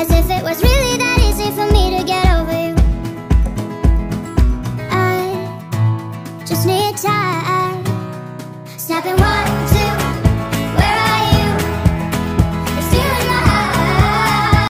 as if it was really that easy for me to get over you. I just need time, snapping one